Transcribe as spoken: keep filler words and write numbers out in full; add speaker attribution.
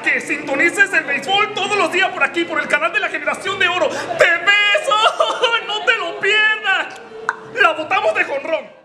Speaker 1: que sintonices el béisbol todos los días por aquí, por el canal de la Generación de Oro. ¡Te beso! ¡No te lo pierdas! ¡La botamos de jonrón!